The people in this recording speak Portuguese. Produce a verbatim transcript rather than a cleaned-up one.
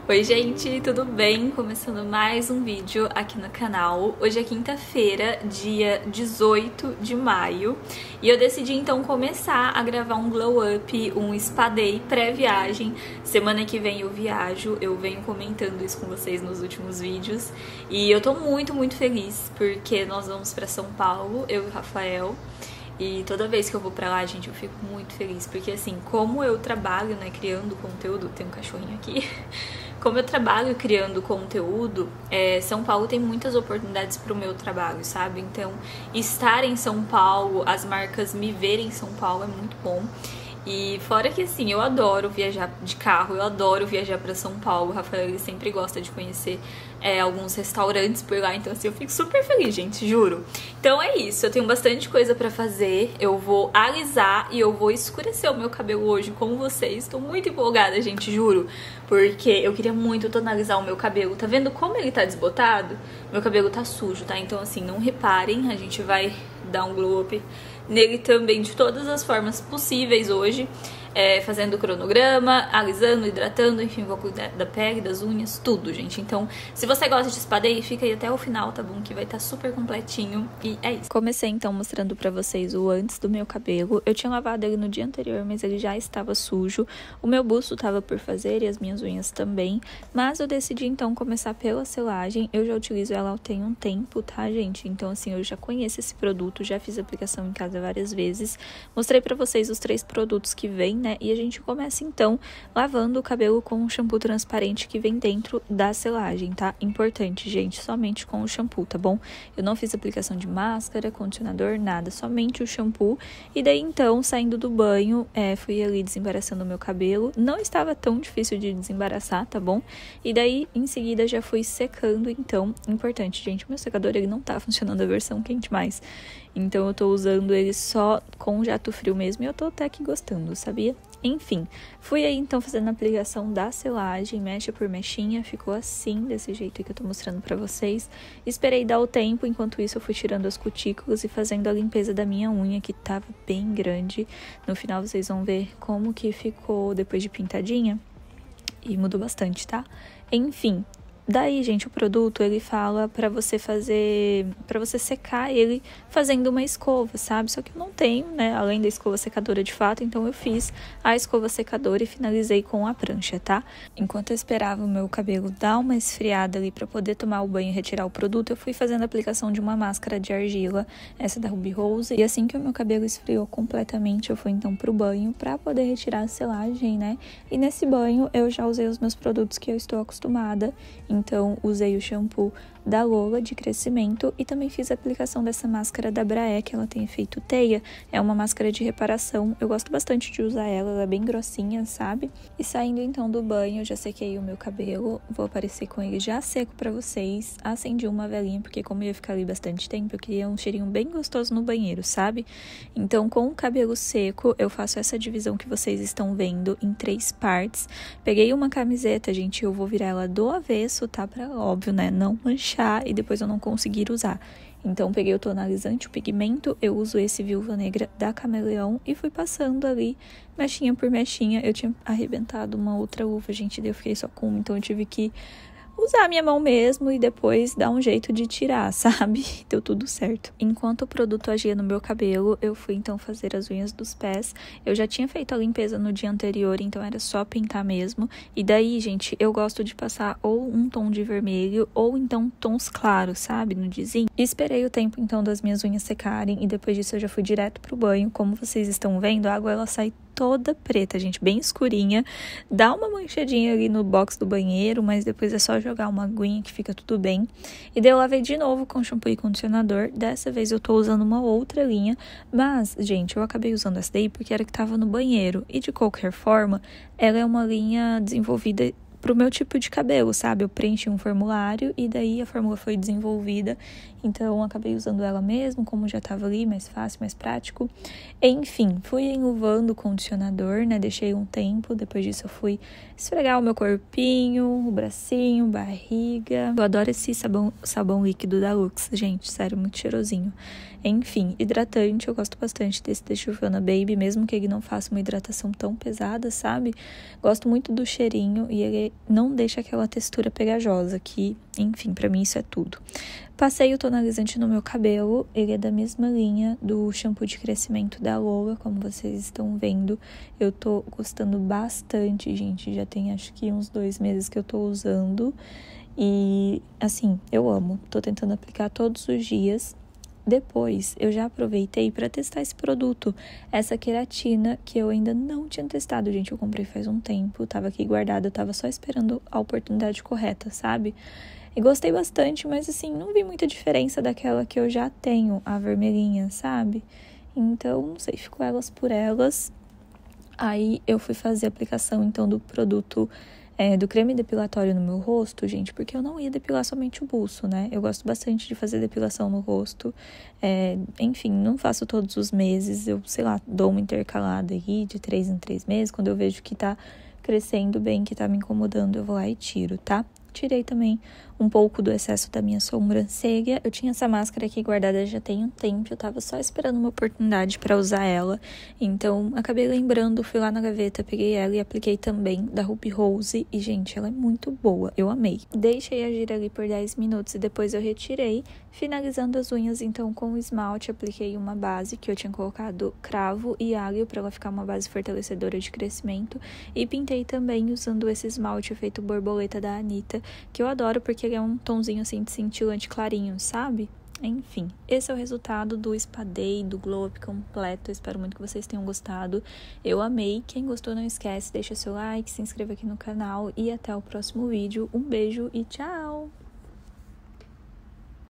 Oi gente, tudo bem? Começando mais um vídeo aqui no canal. Hoje é quinta-feira, dia dezoito de maio, e eu decidi então começar a gravar um glow up, um spa day pré-viagem. Semana que vem eu viajo, eu venho comentando isso com vocês nos últimos vídeos, e eu tô muito, muito feliz porque nós vamos pra São Paulo, eu e o Rafael. E toda vez que eu vou pra lá, gente, eu fico muito feliz, porque assim, como eu trabalho, né, criando conteúdo, tem um cachorrinho aqui, como eu trabalho criando conteúdo, é, São Paulo tem muitas oportunidades pro meu trabalho, sabe? Então, estar em São Paulo, as marcas me verem em São Paulo é muito bom. E fora que assim, eu adoro viajar de carro, eu adoro viajar pra São Paulo. O Rafael, ele sempre gosta de conhecer é, alguns restaurantes por lá, então assim, eu fico super feliz, gente, juro. Então é isso, eu tenho bastante coisa pra fazer, eu vou alisar e eu vou escurecer o meu cabelo hoje com vocês. Tô muito empolgada, gente, juro, porque eu queria muito tonalizar o meu cabelo. Tá vendo como ele tá desbotado? Meu cabelo tá sujo, tá? Então assim, não reparem, a gente vai dar um glow up nele também de todas as formas possíveis hoje, é, fazendo cronograma, alisando, hidratando, enfim, vou cuidar da pele, das unhas, tudo, gente. Então, se você gosta de spa day, fica aí até o final, tá bom? Que vai estar super completinho e é isso. Comecei então mostrando pra vocês o antes do meu cabelo. Eu tinha lavado ele no dia anterior, mas ele já estava sujo. O meu busto tava por fazer e as minhas unhas também, mas eu decidi então começar pela selagem. Eu já utilizo ela tem um tempo, tá, gente? Então, assim, eu já conheço esse produto, já fiz aplicação em casa várias vezes. Mostrei pra vocês os três produtos que vem, né? E a gente começa então lavando o cabelo com um shampoo transparente que vem dentro da selagem, tá? Importante, gente, somente com o shampoo, tá bom? Eu não fiz aplicação de máscara, condicionador, nada, somente o shampoo. E daí então, saindo do banho, é, fui ali desembaraçando o meu cabelo. Não estava tão difícil de desembaraçar, tá bom? E daí, em seguida, já fui secando, então, importante, gente, o meu secador ele não tá funcionando a versão quente mais. Então eu tô usando ele só com jato frio mesmo e eu tô até que gostando, sabia? Enfim, fui aí então fazendo a aplicação da selagem, mecha por mechinha, ficou assim, desse jeito que eu tô mostrando pra vocês. Esperei dar o tempo, enquanto isso eu fui tirando as cutículas e fazendo a limpeza da minha unha, que tava bem grande. No final vocês vão ver como que ficou depois de pintadinha e mudou bastante, tá? Enfim. Daí, gente, o produto, ele fala pra você fazer, pra você secar ele fazendo uma escova, sabe? Só que eu não tenho, né, além da escova secadora de fato, então eu fiz a escova secadora e finalizei com a prancha, tá? Enquanto eu esperava o meu cabelo dar uma esfriada ali pra poder tomar o banho e retirar o produto, eu fui fazendo a aplicação de uma máscara de argila, essa da Ruby Rose, e assim que o meu cabelo esfriou completamente, eu fui então pro banho pra poder retirar a selagem, né? E nesse banho eu já usei os meus produtos que eu estou acostumada. Então, usei o shampoo da Lola de crescimento e também fiz a aplicação dessa máscara da Braé, que ela tem efeito teia. É uma máscara de reparação. Eu gosto bastante de usar ela, ela é bem grossinha, sabe? E saindo então do banho, eu já sequei o meu cabelo. Vou aparecer com ele já seco pra vocês. Acendi uma velinha, porque como eu ia ficar ali bastante tempo, eu queria um cheirinho bem gostoso no banheiro, sabe? Então, com o cabelo seco, eu faço essa divisão que vocês estão vendo em três partes. Peguei uma camiseta, gente, eu vou virar ela do avesso, tá? Pra, óbvio, né? Não manchar e depois eu não conseguir usar. Então, peguei o tonalizante, o pigmento, eu uso esse Viúva Negra da Camaleão e fui passando ali, mechinha por mechinha. Eu tinha arrebentado uma outra luva, gente, daí eu fiquei só com uma, então eu tive que usar a minha mão mesmo e depois dar um jeito de tirar, sabe? Deu tudo certo. Enquanto o produto agia no meu cabelo, eu fui então fazer as unhas dos pés. Eu já tinha feito a limpeza no dia anterior, então era só pintar mesmo. E daí, gente, eu gosto de passar ou um tom de vermelho ou então tons claros, sabe? No dizinho. E esperei o tempo então das minhas unhas secarem e depois disso eu já fui direto pro banho. Como vocês estão vendo, a água ela sai toda preta, gente, bem escurinha. Dá uma manchadinha ali no box do banheiro, mas depois é só jogar uma aguinha que fica tudo bem. E daí eu lavei de novo com shampoo e condicionador. Dessa vez eu tô usando uma outra linha, mas, gente, eu acabei usando essa daí porque era que tava no banheiro. E de qualquer forma, ela é uma linha desenvolvida pro meu tipo de cabelo, sabe? Eu preenchi um formulário e daí a fórmula foi desenvolvida, então acabei usando ela mesmo, como já tava ali, mais fácil, mais prático. Enfim, fui enluvando o condicionador, né? Deixei um tempo, depois disso eu fui esfregar o meu corpinho, o bracinho, barriga. Eu adoro esse sabão, sabão líquido da Lux, gente, sério, muito cheirosinho. Enfim, hidratante, eu gosto bastante desse da Giovanna Baby, mesmo que ele não faça uma hidratação tão pesada, sabe? Gosto muito do cheirinho e ele porque não deixa aquela textura pegajosa, que, enfim, pra mim isso é tudo. Passei o tonalizante no meu cabelo, ele é da mesma linha do shampoo de crescimento da Lola, como vocês estão vendo. Eu tô gostando bastante, gente, já tem acho que uns dois meses que eu tô usando. E, assim, eu amo, tô tentando aplicar todos os dias. Depois, eu já aproveitei para testar esse produto, essa queratina, que eu ainda não tinha testado, gente. Eu comprei faz um tempo, tava aqui guardada, eu tava só esperando a oportunidade correta, sabe? E gostei bastante, mas assim, não vi muita diferença daquela que eu já tenho, a vermelhinha, sabe? Então, não sei, ficou elas por elas. Aí, eu fui fazer a aplicação, então, do produto... É, do creme depilatório no meu rosto, gente, porque eu não ia depilar somente o buço, né? Eu gosto bastante de fazer depilação no rosto. É, enfim, não faço todos os meses. Eu, sei lá, dou uma intercalada aí de três em três meses. Quando eu vejo que tá crescendo bem, que tá me incomodando, eu vou lá e tiro, tá? Tirei também um pouco do excesso da minha sobrancelha. Eu tinha essa máscara aqui guardada já tem um tempo. Eu tava só esperando uma oportunidade pra usar ela. Então, acabei lembrando, fui lá na gaveta, peguei ela e apliquei também da Ruby Rose. E, gente, ela é muito boa. Eu amei. Deixei agir ali por dez minutos e depois eu retirei. Finalizando as unhas, então, com o esmalte, apliquei uma base que eu tinha colocado cravo e alho pra ela ficar uma base fortalecedora de crescimento. E pintei também usando esse esmalte efeito borboleta da Anitta, que eu adoro porque ele é um tonzinho assim de cintilante clarinho, sabe? Enfim, esse é o resultado do Spa Day, do Glow Up completo. Eu espero muito que vocês tenham gostado. Eu amei. Quem gostou, não esquece, deixa seu like, se inscreva aqui no canal e até o próximo vídeo. Um beijo e tchau!